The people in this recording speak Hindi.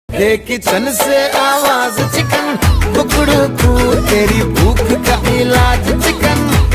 किचन से आवाज चिकन, टुकड़ू तेरी भूख का इलाज चिकन।